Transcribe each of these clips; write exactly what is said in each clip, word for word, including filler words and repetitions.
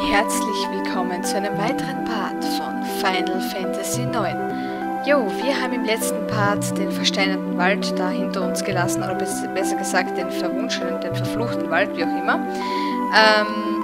Herzlich willkommen zu einem weiteren Part von Final Fantasy neun. Jo, wir haben im letzten Part den versteinerten Wald da hinter uns gelassen, oder besser gesagt den verwunschenen, den verfluchten Wald, wie auch immer. Ähm,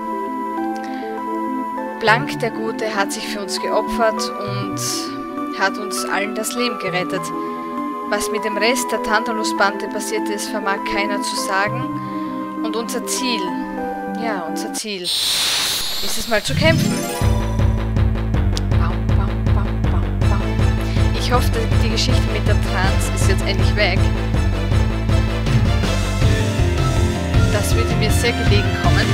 Blank, der Gute, hat sich für uns geopfert und hat uns allen das Leben gerettet. Was mit dem Rest der Tantalus-Bande passiert ist, vermag keiner zu sagen. Und unser Ziel, ja, unser Ziel, ist es mal zu kämpfen. Baum, baum, baum, baum, baum. Ich hoffe, die Geschichte mit der Trans ist jetzt endlich weg. Das würde mir sehr gelegen kommen.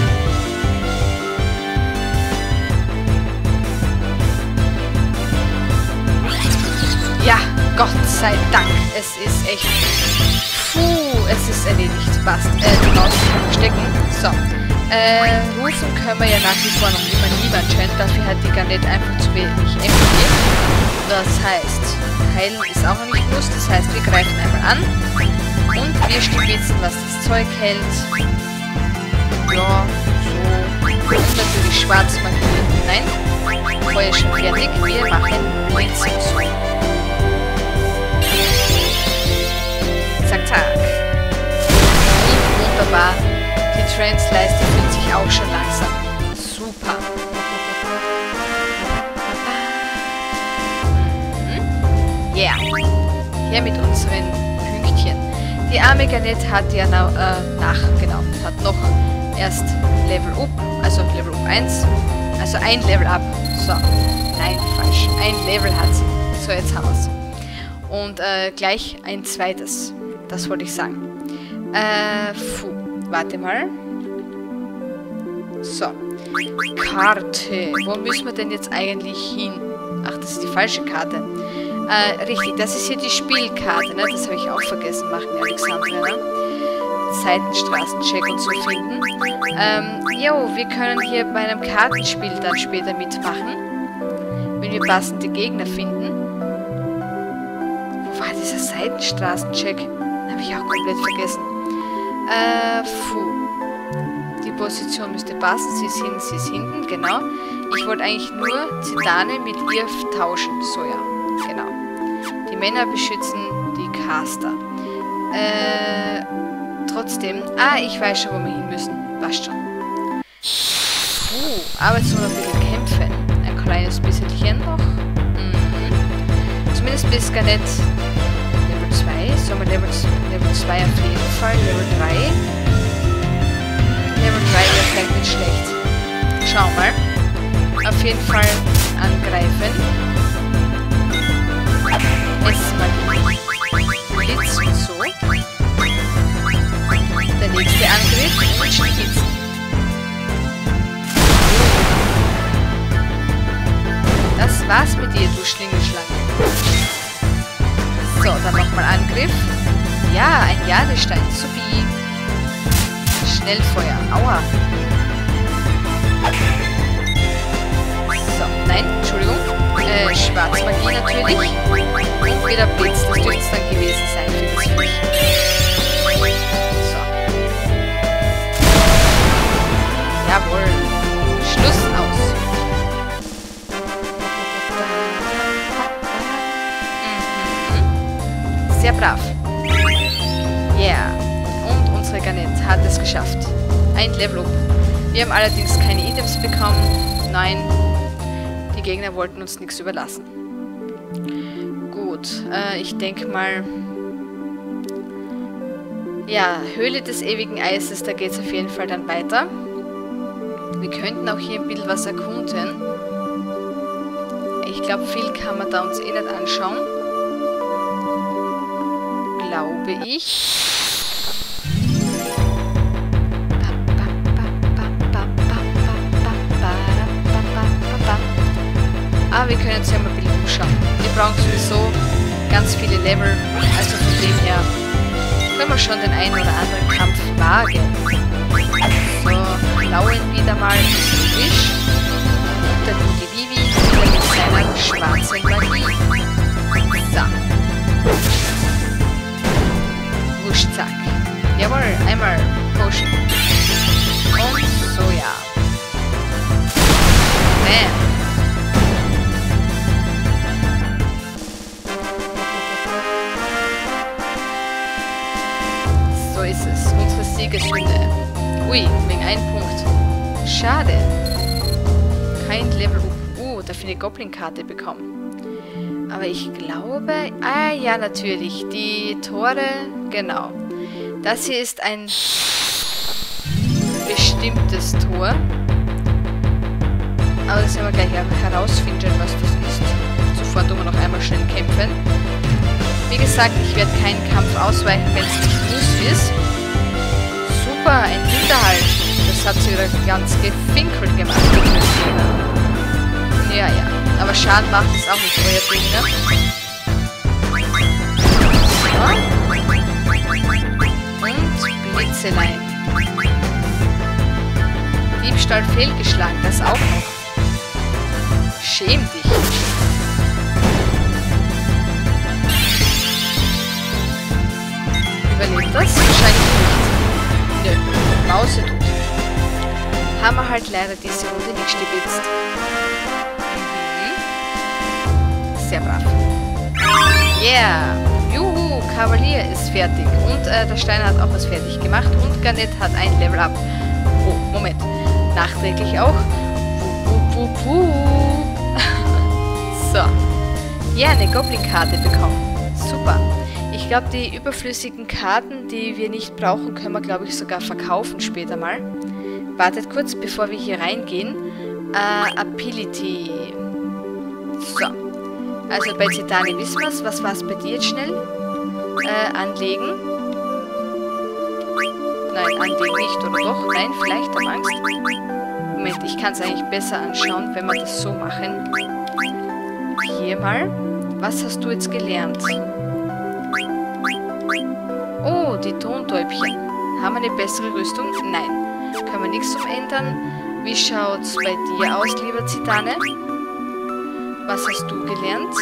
Ja, Gott sei Dank. Es ist echt... Puh, es ist erledigt. Passt. Äh, raus verstecken. So. Äh, rufen können wir ja nach wie vor noch immer niemand scheint. Dafür hat die Garnet einfach zu wenig M P. Das heißt, heilen ist auch noch nicht muss. Das heißt, wir greifen einmal an. Und wir stibitzen, was das Zeug hält. Ja, so. Und natürlich Schwarzmagie. Nein. Feuer ist schon fertig. Wir machen Blitzungsfeuer. Zack, zack. Wunderbar. Die Trance-Leiste fühlt sich auch schon langsam. Super. Mhm. Yeah. Hier mit unseren Pünktchen. Die arme Garnet hat ja na, äh, nach, genau, hat noch erst Level Up, also Level Up eins. Also ein Level Up. So. Nein, falsch. Ein Level hat sie. So, jetzt haben wir es. Und äh, gleich ein zweites. Das wollte ich sagen. Äh, puh. Warte mal. So. Karte. Wo müssen wir denn jetzt eigentlich hin? Ach, das ist die falsche Karte. Äh, richtig, das ist hier die Spielkarte, ne? Das habe ich auch vergessen machen, Alexandra, ne? Seitenstraßencheck und so finden. Ähm, jo, wir können hier bei einem Kartenspiel dann später mitmachen. Wenn wir passende Gegner finden. Wo war dieser Seitenstraßencheck? Den habe ich auch komplett vergessen. Äh, puh. Die Position müsste passen. Sie ist hinten, sie ist hinten, genau. Ich wollte eigentlich nur Zidane mit ihr tauschen. So, ja, genau. Die Männer beschützen die Caster. Äh, trotzdem. Ah, ich weiß schon, wo wir hin müssen. Passt schon. Puh, aber jetzt nur ein bisschen kämpfen. Ein kleines bisschen noch. Mhm. Zumindest bis gar nicht Level zwei. Sollen wir Level, Level zwei auf jeden Fall. Level drei. Level drei wäre vielleicht nicht schlecht. Schauen wir mal. Auf jeden Fall angreifen. Es mal Blitz und so. Der nächste Angriff und Spitzen. Das war's mit dir, du Schlingelschlange. So, dann nochmal Angriff. Ja, ein Jadestein. Supi. Schnellfeuer. Aua. So, nein, Entschuldigung. Äh, Schwarzmagie natürlich. Und wieder Blitz. Das dürfte es dann gewesen sein für das Viech. So. Jawohl. Schluss aus. Mhm. Sehr brav. Yeah. Und unsere Garnet hat es geschafft. Ein Level up. Wir haben allerdings keine Items bekommen. Nein. Die Gegner wollten uns nichts überlassen. Gut, äh, ich denke mal... Ja, Höhle des ewigen Eises, da geht es auf jeden Fall dann weiter. Wir könnten auch hier ein bisschen was erkunden. Ich glaube, viel kann man da uns eh nicht anschauen. Glaube ich. Aber wir können uns ja mal ein bisschen umschauen. Wir brauchen sowieso ganz viele Level, also von dem her können wir schon den einen oder anderen Kampf wagen. So, klauen wieder mal den Wisch. Und der gute Vivi wieder mit seiner schwarzen Magie. So. Wusch, zack. Jawohl, einmal Potion. Und so, ja. Ui, wegen einem Punkt. Schade. Kein Level up. Uh, dafür eine Goblin-Karte bekommen. Aber ich glaube... Ah, ja, natürlich. Die Tore, genau. Das hier ist ein bestimmtes Tor. Aber das werden wir gleich herausfinden, was das ist. Sofort tun wir noch einmal schnell kämpfen. Wie gesagt, ich werde keinen Kampf ausweichen, wenn es nicht muss ist. Super, ein Hinterhalt. Das hat sie wieder ganz gefinkelt gemacht. Ja, ja. Aber Schaden macht es auch nicht, euer Ding, ne? So. Und Blitzelein. Diebstahl fehlgeschlagen, das auch noch. Schäm dich. Überlebt das? Wahrscheinlich nicht. Nö, Mause tut. Haben wir halt leider diese Runde nicht stibitzt. Mhm. Sehr brav. Yeah! Juhu, Kavalier ist fertig. Und äh, der Steiner hat auch was fertig gemacht. Und Garnet hat ein Level up. Oh, Moment. Nachträglich auch. Wuh, wuh, wuh, wuh. So. Ja, eine Goblin-Karte bekommen. Super. Ich glaube, die überflüssigen Karten, die wir nicht brauchen, können wir, glaube ich, sogar verkaufen später mal. Wartet kurz, bevor wir hier reingehen. Uh, Ability. So. Also bei Zitane wissen wir es. Was war es bei dir jetzt schnell? Uh, anlegen. Nein, anlegen nicht, oder doch? Nein, vielleicht am Angst. Moment, ich kann es eigentlich besser anschauen, wenn wir das so machen. Hier mal. Was hast du jetzt gelernt? Oh, die Tontäubchen. Haben wir eine bessere Rüstung? Nein. Können wir nichts umändern. Wie schaut's bei dir aus, lieber Zitane? Was hast du gelernt?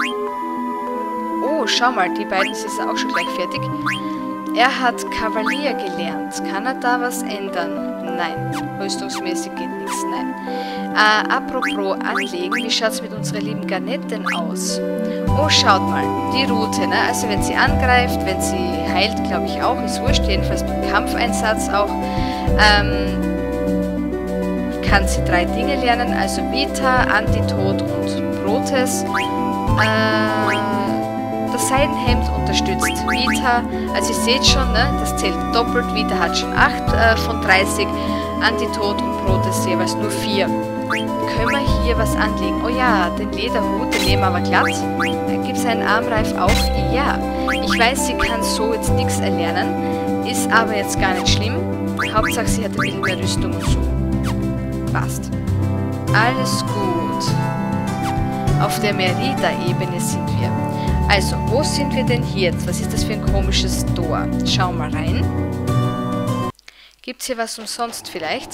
Oh, schau mal, die beiden sind auch schon gleich fertig. Er hat Kavalier gelernt. Kann er da was ändern? Nein. Rüstungsmäßig geht nichts. Nein. Äh, apropos anlegen, wie schaut es mit unserer lieben Garnet denn aus? Oh, schaut mal. Die Route, ne? Also wenn sie angreift, wenn sie heilt, glaube ich auch. Ist wurscht. Jedenfalls beim Kampfeinsatz auch. Ähm, kann sie drei Dinge lernen. Also Vita, Antitod und Protes. Äh... Das Seidenhemd unterstützt Vita, also ihr seht schon, ne, das zählt doppelt, Vita hat schon acht äh, von dreißig, Antitod und Protes jeweils nur vier. Können wir hier was anlegen? Oh ja, den Lederhut, den nehmen wir aber glatt. Gibt es einen Armreif auch? Ja. Ich weiß, sie kann so jetzt nichts erlernen, ist aber jetzt gar nicht schlimm. Hauptsache, sie hat ein bisschen mehr Rüstung und so. Passt. Alles gut. Auf der Merida-Ebene sind wir. Also, wo sind wir denn hier jetzt? Was ist das für ein komisches Tor? Schau mal rein. Gibt es hier was umsonst vielleicht?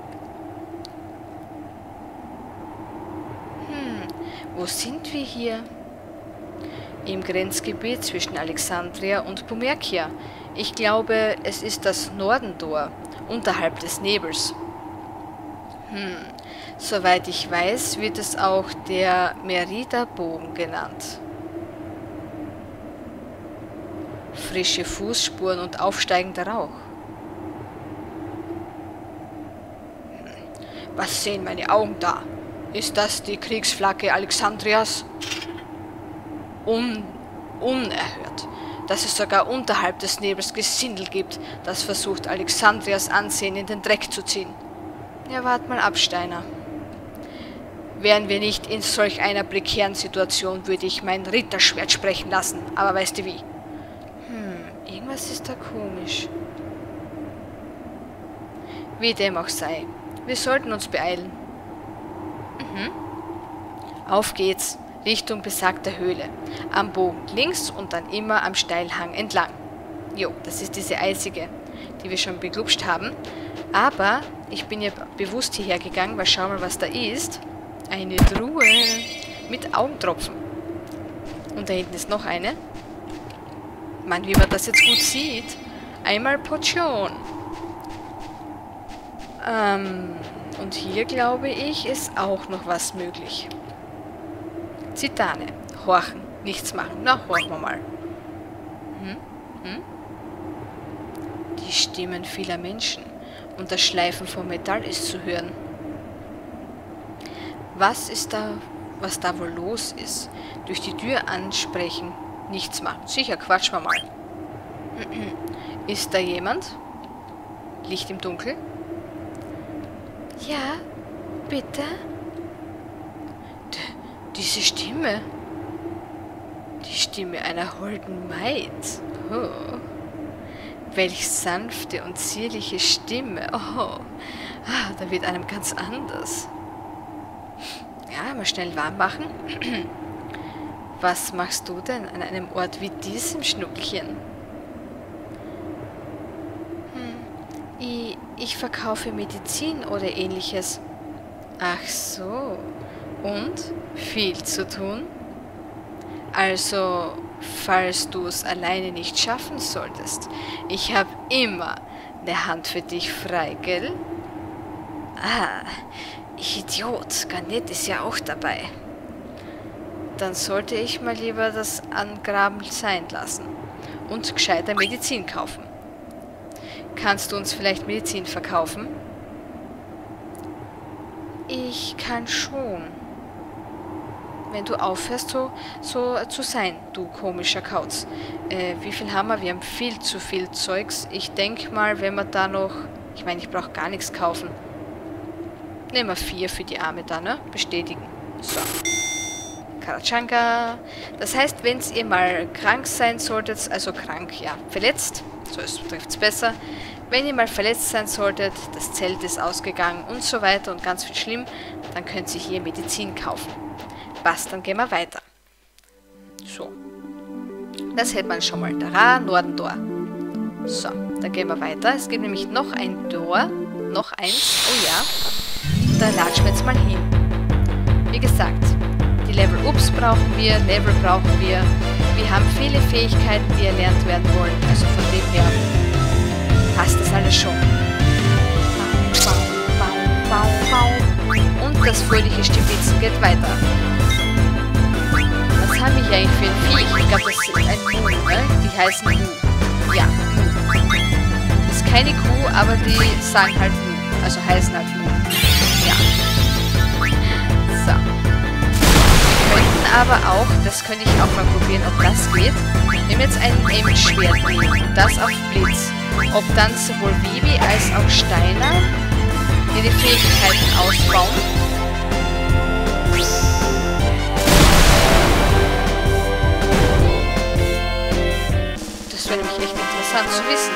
Hm, wo sind wir hier? Im Grenzgebiet zwischen Alexandria und Bumerkia. Ich glaube, es ist das Nordentor, unterhalb des Nebels. Hm, soweit ich weiß, wird es auch der Merida-Bogen genannt. Frische Fußspuren und aufsteigender Rauch. Was sehen meine Augen da? Ist das die Kriegsflagge Alexandrias? Un unerhört, dass es sogar unterhalb des Nebels Gesindel gibt, das versucht, Alexandrias Ansehen in den Dreck zu ziehen. Ja, wart mal ab, Steiner. Wären wir nicht in solch einer prekären Situation, würde ich mein Ritterschwert sprechen lassen. Aber weißt du wie? Irgendwas ist da komisch. Wie dem auch sei. Wir sollten uns beeilen. Mhm. Auf geht's. Richtung besagter Höhle. Am Bogen links und dann immer am Steilhang entlang. Jo, das ist diese eisige, die wir schon beglupscht haben. Aber ich bin ja bewusst hierher gegangen, weil schau mal, was da ist. Eine Truhe mit Augentropfen. Und da hinten ist noch eine. Mann, wie man das jetzt gut sieht. Einmal Potion. Ähm, und hier, glaube ich, ist auch noch was möglich. Zitane. Horchen. Nichts machen. Na, horchen wir mal. Hm? Hm? Die Stimmen vieler Menschen. und das Schleifen von Metall ist zu hören. Was ist da, was da wohl los ist? Durch die Tür ansprechen, nichts machen. Sicher, quatschen wir mal. Ist da jemand? Licht im Dunkeln? Ja, bitte? D diese Stimme. Die Stimme einer holden Maid. Oh. Welch sanfte und zierliche Stimme. Oh, ah, da wird einem ganz anders. Ja, mal schnell warm machen. Was machst du denn an einem Ort wie diesem, Schnuckelchen? Hm, ich, ich verkaufe Medizin oder ähnliches. Ach so. Und? Viel zu tun? Also, falls du es alleine nicht schaffen solltest, ich habe immer eine Hand für dich frei, gell? Ah, ich Idiot, Garnet ist ja auch dabei. Dann sollte ich mal lieber das Angraben sein lassen und gescheiter Medizin kaufen. Kannst du uns vielleicht Medizin verkaufen? Ich kann schon. Wenn du aufhörst, so, so zu sein, du komischer Kauz. Äh, wie viel haben wir? Wir haben viel zu viel Zeugs. Ich denke mal, wenn wir da noch... Ich meine, ich brauche gar nichts kaufen. Nehmen wir vier für die Arme da, ne? Bestätigen. So. Karachanka. Das heißt, wenn ihr mal krank sein solltet, also krank, ja, verletzt, so trifft es besser. Wenn ihr mal verletzt sein solltet, das Zelt ist ausgegangen und so weiter und ganz viel schlimm, dann könnt ihr hier Medizin kaufen. Passt, dann gehen wir weiter. So. Das hätte man schon mal. Da, Nordentor. So, dann gehen wir weiter. Es gibt nämlich noch ein Tor. Noch eins. Oh ja. Da latschen wir jetzt mal hin. Wie gesagt, die Level-Ups brauchen wir, Level brauchen wir. Wir haben viele Fähigkeiten, die erlernt werden wollen. Also von dem her passt das alles schon. Und das fröhliche Stibitzen geht weiter. Was haben wir hier eigentlich für ein Viech? Ich glaube, das ist ein Kuh, ne? Die heißen Mu. Ja, Mu. Das ist keine Kuh, aber die sagen halt Mu. Also heißen halt Mu. Ja. So. Wir könnten aber auch, das könnte ich auch mal probieren, ob das geht. Wir nehmen jetzt ein Aim-Schwert nehmen. Das auf Blitz. Ob dann sowohl Vivi als auch Steiner ihre Fähigkeiten ausbauen. Das wäre nämlich echt interessant zu wissen.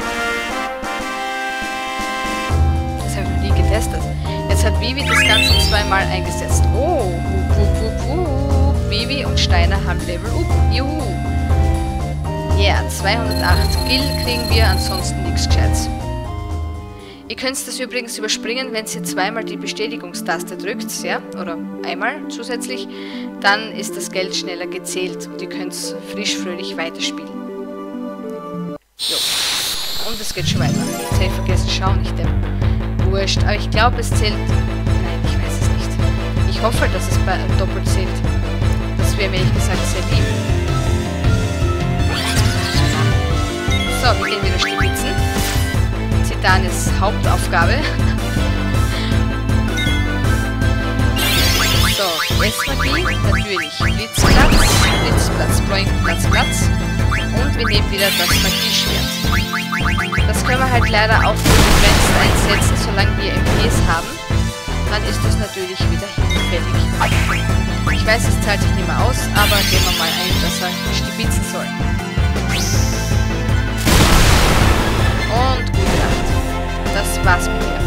Das habe ich noch nie getestet. Jetzt hat Vivi das Ganze zweimal eingesetzt. Oh, wup, wup, wup. Vivi und Steiner haben Level up. Juhu. Ja, yeah, zweihundertacht Gil kriegen wir, ansonsten nichts Gescheites. Ihr könnt das übrigens überspringen, wenn ihr zweimal die Bestätigungstaste drückt, ja, oder einmal zusätzlich, dann ist das Geld schneller gezählt und ihr könnt frisch fröhlich weiterspielen. Jo. Und es geht schon weiter. Jetzt habe ich vergessen, schauen nicht, der Wurscht. Aber ich glaube, es zählt... Nein, ich weiß es nicht. Ich hoffe, dass es bei doppelt zählt. Das wäre mir ehrlich gesagt sehr lieb. So, wir gehen wieder stibitzen. Zitanes Hauptaufgabe. So, S-Magie, natürlich. Blitzplatz, Blitzplatz, Platz, Platz. Und wir nehmen wieder das Magieschwert. Das können wir halt leider auch nur begrenzt einsetzen, solange wir M Ps haben. Dann ist das natürlich wieder hinfällig. Ich weiß, es zahlt sich nicht mehr aus, aber gehen wir mal ein, dass er stibitzen soll. Und gut gemacht. Das war's mit dir.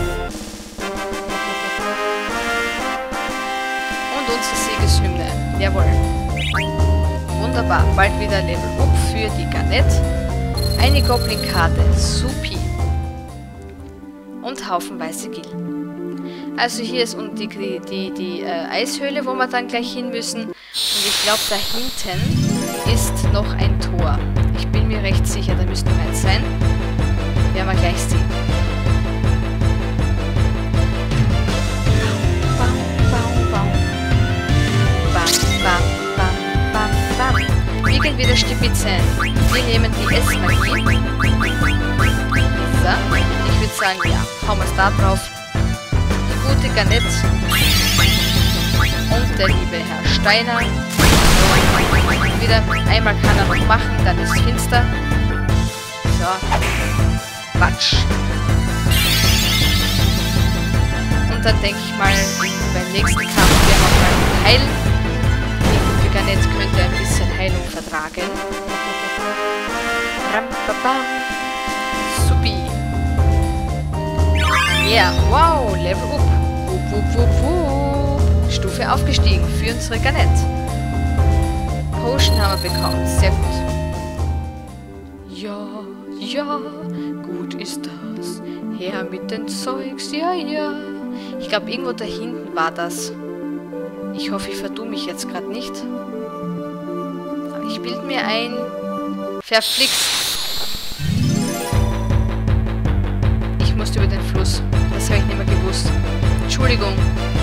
Und unsere Siegeshymne. Jawohl. Wunderbar. Bald wieder Level Up für die Garnet. Eine Goblin-Karte. Supi. Und haufenweise Gil. Also hier ist die, die, die, die äh, Eishöhle, wo wir dann gleich hin müssen. Und ich glaube, da hinten ist noch ein Tor. Ich bin mir recht sicher, da müsste noch eins sein. Werden wir gleich sehen. Bam, bam, bam, bam, bam, bam, bam. Wir gehen wieder stibitzen. Wir nehmen die S-Magie. So, ich würde würde sagen, ja, hauen wir es da drauf. Die gute Garnett und der liebe Herr Steiner. Wieder einmal kann er noch machen, dann ist finster. So. Quatsch. Und dann denke ich mal, beim nächsten Kampf werden wir mal heilen. Die gute Garnett könnte ein bisschen Heilung vertragen. Rampapam. Supi. Ja, yeah. Wow, Level up. Wup, wup, wup, wup. Stufe aufgestiegen für unsere Garnett. Potion haben wir bekommen. Sehr gut. Ja, ja, gut ist das. Her mit den Zeugs, ja, ja. Ich glaube, irgendwo da hinten war das. Ich hoffe, ich vertue mich jetzt gerade nicht. Aber ich bilde mir ein. Verflixt. Ich musste über den Fluss. Das habe ich nicht mehr gewusst. Entschuldigung.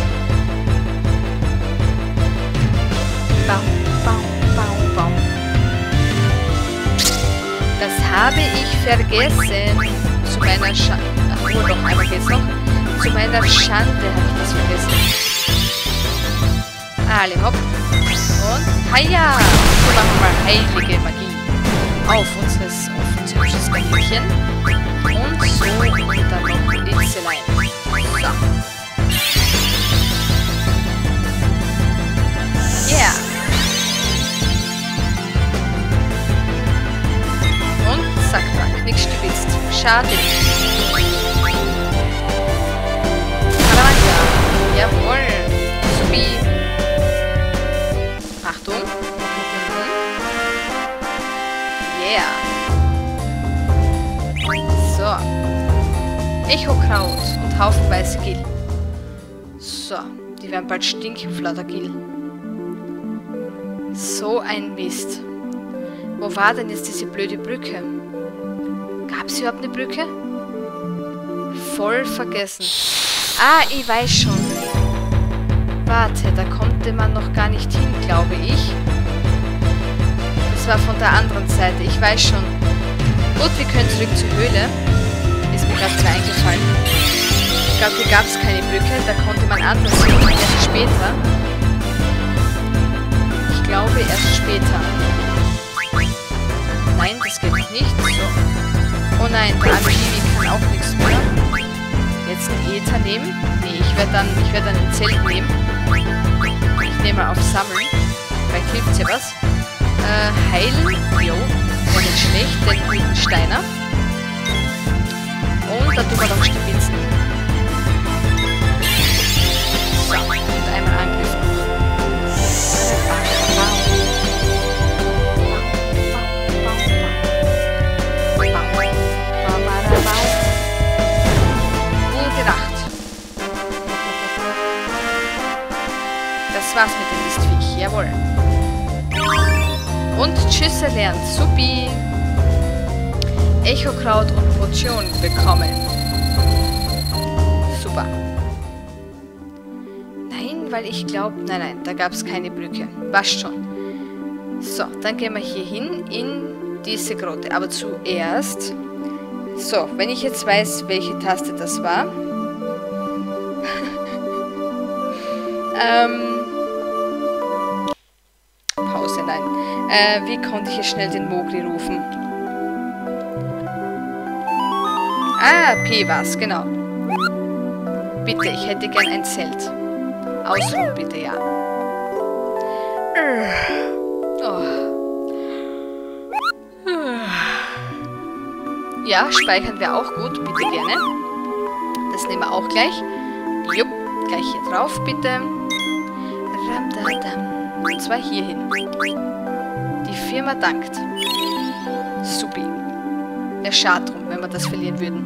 Baum, Baum, Baum, Baum. Das habe ich vergessen. Zu meiner Schande. Ach, oh, doch, einmal geht's noch. Zu meiner Schande habe ich das vergessen. Alle hopp. Und heia! So machen wir mal heilige Magie. Auf unseres, auf unser hübsches Kaninchen. Und so und dann noch Litzelein. So. Yeah! Und zack, zack, nix stibitzt. Schade. Karamanga. Jawohl. Subi. Achtung. Mhm. Yeah. So. Echokraut und haufenweise Gil. So. Die werden bald stinken, Flatter Gil. So ein Mist. Wo war denn jetzt diese blöde Brücke? Gab es überhaupt eine Brücke? Voll vergessen. Ah, ich weiß schon. Warte, da konnte man noch gar nicht hin, glaube ich. Das war von der anderen Seite, ich weiß schon. Gut, wir können zurück zur Höhle. Ist mir gerade wieder eingefallen. Ich glaube, hier gab es keine Brücke, da konnte man anders hin, erst später. Ich glaube, erst später. Nein, das geht noch nicht. So. Oh nein, der arme Livi kann auch nichts mehr. Jetzt ein Ether nehmen. Nee, ich werde dann, ich werde dann ein Zelt nehmen. Ich nehme mal auf Sammeln. Vielleicht hilft ja was. Äh, heilen. Jo. Wäre nicht schlecht. Den guten Steiner. Und da tun wir noch Stibitzen. So. Und einmal Angriff noch. Gute Nacht. Das war's mit dem Mistviech, jawohl. Und tschüss erlernt, supi. Echokraut und Potion bekommen. Super. Nein, weil ich glaube, nein, nein, da gab es keine Brücke. Passt schon. So, dann gehen wir hier hin in diese Grotte. Aber zuerst... So, wenn ich jetzt weiß, welche Taste das war. ähm... Pause, nein. Äh, wie konnte ich jetzt schnell den Mogli rufen? Ah, P war's, genau. Bitte, ich hätte gern ein Zelt. Ausruhen, bitte, ja. Oh. Ja, speichern wäre auch gut, bitte gerne. Das nehmen wir auch gleich. Jupp, gleich hier drauf, bitte. Und zwar hier hin. Die Firma dankt. Supi. Der Schad drum, wenn wir das verlieren würden.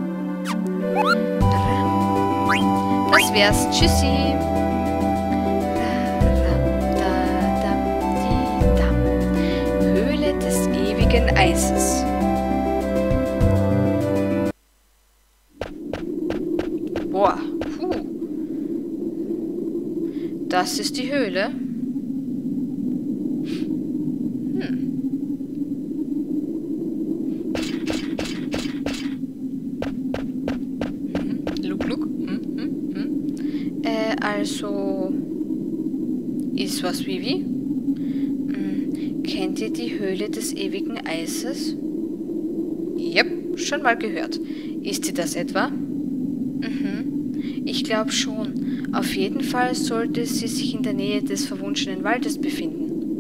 Das wär's. Tschüssi. Höhle des ewigen Eises. Boah. Puh. Das ist die Höhle. Höhle also ist was, Vivi? Hm, kennt ihr die Höhle des ewigen Eises? Yep, schon mal gehört. Ist sie das etwa? Mhm, ich glaube schon. Auf jeden Fall sollte sie sich in der Nähe des verwunschenen Waldes befinden.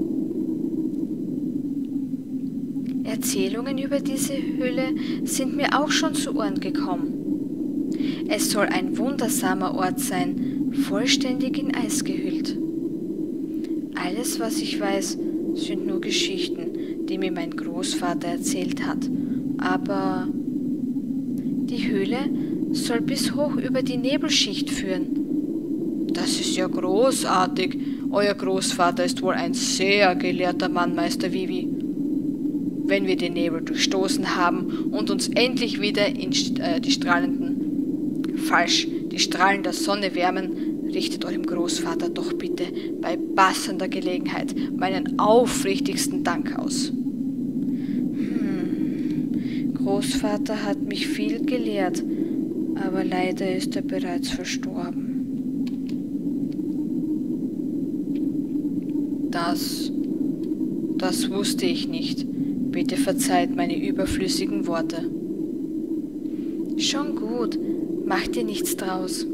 Erzählungen über diese Höhle sind mir auch schon zu Ohren gekommen. Es soll ein wundersamer Ort sein, vollständig in Eis gehüllt. Alles, was ich weiß, sind nur Geschichten, die mir mein Großvater erzählt hat. Aber die Höhle soll bis hoch über die Nebelschicht führen. Das ist ja großartig. Euer Großvater ist wohl ein sehr gelehrter Mann, Meister Vivi. Wenn wir den Nebel durchstoßen haben und uns endlich wieder in äh, die strahlenden, falsch, die Strahlen der Sonne wärmen, richtet eurem Großvater doch bitte bei passender Gelegenheit meinen aufrichtigsten Dank aus. Hm, Großvater hat mich viel gelehrt, aber leider ist er bereits verstorben. Das, das wusste ich nicht. Bitte verzeiht meine überflüssigen Worte. Schon gut, mach dir nichts draus.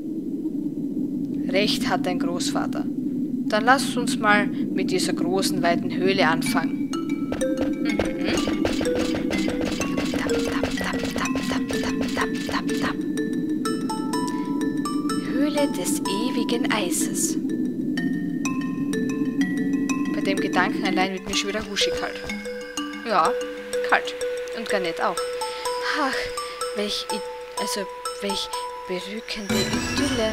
Recht hat dein Großvater. Dann lasst uns mal mit dieser großen, weiten Höhle anfangen. Mhm. Tap, tap, tap, tap, tap, tap, tap, tap, tap. Höhle des ewigen Eises. Bei dem Gedanken allein wird mir schon wieder huschig kalt. Ja, kalt. Und gar nicht auch. Ach, welch, I also, welch berückende Idylle.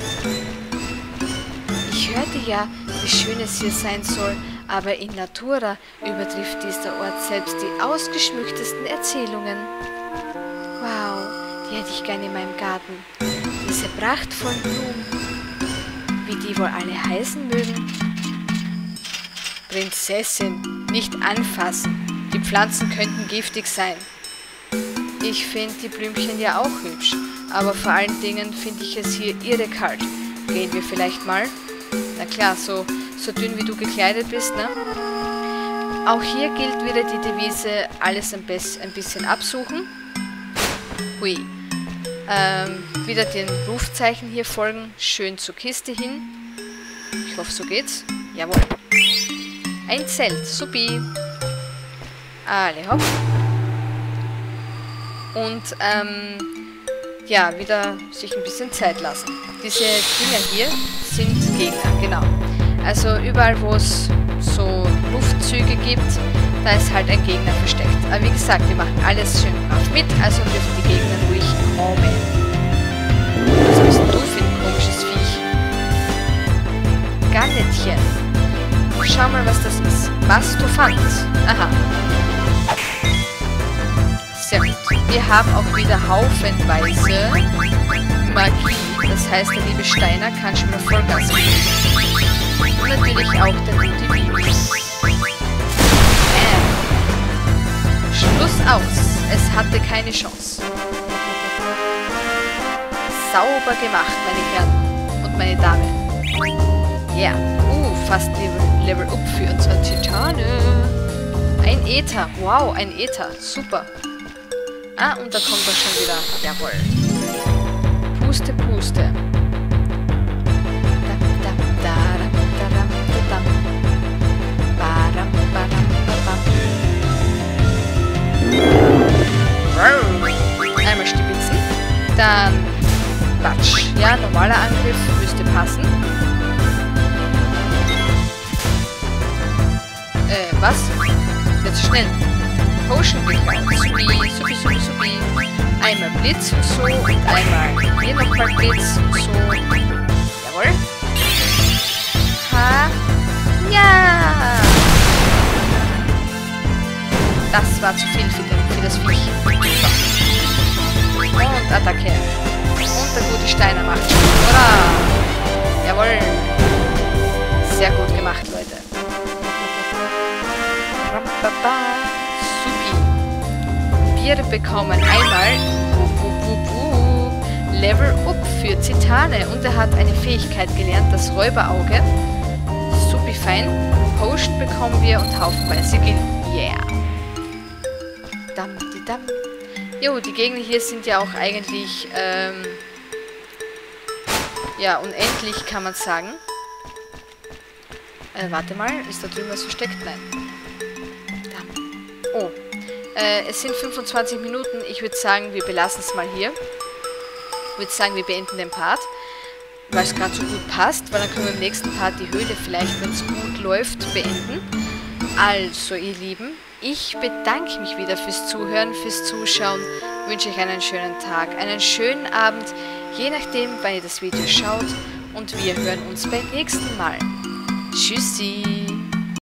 Ich hörte ja, wie schön es hier sein soll, aber in Natura übertrifft dieser Ort selbst die ausgeschmücktesten Erzählungen. Wow, die hätte ich gerne in meinem Garten. Diese prachtvollen Blumen, wie die wohl alle heißen mögen. Prinzessin, nicht anfassen. Die Pflanzen könnten giftig sein. Ich finde die Blümchen ja auch hübsch, aber vor allen Dingen finde ich es hier irre kalt. Gehen wir vielleicht mal? Na klar, so, so dünn wie du gekleidet bist, ne? Auch hier gilt wieder die Devise, alles ein, ein bisschen absuchen. Hui. Ähm, wieder den Rufzeichen hier folgen, schön zur Kiste hin. Ich hoffe, so geht's. Jawohl. Ein Zelt, supi. Alle hopp. Und ähm, ja, wieder sich ein bisschen Zeit lassen. Diese Dinger hier sind Gegner, genau. Also überall, wo es so Luftzüge gibt, da ist halt ein Gegner versteckt. Aber wie gesagt, wir machen alles schön brav mit, also dürfen die Gegner ruhig kommen. Was bist du für ein komisches Viech? Garnettchen. Schau mal, was das ist. Mastofant. Aha. Sehr gut. Wir haben auch wieder haufenweise Magie. Das heißt, der liebe Steiner kann schon mal Vollgas geben. Und natürlich auch der gute Vivi. Äh. Schluss aus. Es hatte keine Chance. Sauber gemacht, meine Herren und meine Damen. Ja. Yeah. Uh, fast Level, Level Up für unsere Titane. Ein Äther. Wow, ein Äther. Super. Ah, und da kommt er schon wieder. Jawohl. Puste, puste. Einmal stibitzen. Dann Batsch. Ja, normaler Angriff müsste passen. Äh, was? Jetzt schnell. Potion geklaut. Supi, supi, supi, supi. Einmal Blitz und so und einmal hier nochmal Blitz und so. Jawohl. Ha. Ja. Das war zu viel für, den, für das Viech. So. Und Attacke. Und der gute Steiner macht schon. Hurra. Jawohl. Sehr gut gemacht, Leute. Supi. Wir bekommen einmal uh, uh, uh, uh, Level Up für Zitane. Und er hat eine Fähigkeit gelernt, das Räuberauge. Supi fein. Potion bekommen wir und haufenweise Gil. Yeah. Dam, die dam. Jo, die Gegner hier sind ja auch eigentlich, ähm, ja, unendlich, kann man sagen. Äh, warte mal, ist da drüben was versteckt? Nein. Dam. Oh. Äh, es sind fünfundzwanzig Minuten. Ich würde sagen, wir belassen es mal hier. Ich würde sagen, wir beenden den Part, weil es gerade so gut passt, weil dann können wir im nächsten Part die Höhle vielleicht, wenn es gut läuft, beenden. Also, ihr Lieben, ich bedanke mich wieder fürs Zuhören, fürs Zuschauen. Wünsche euch einen schönen Tag, einen schönen Abend, je nachdem, wann ihr das Video schaut. Und wir hören uns beim nächsten Mal. Tschüssi!